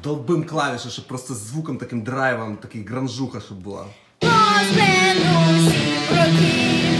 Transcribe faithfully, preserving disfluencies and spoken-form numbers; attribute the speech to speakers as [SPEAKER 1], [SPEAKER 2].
[SPEAKER 1] долбим клавіші, щоб просто з звуком таким драйвом, такий гранжуха, щоб була.
[SPEAKER 2] Позбину всіх років.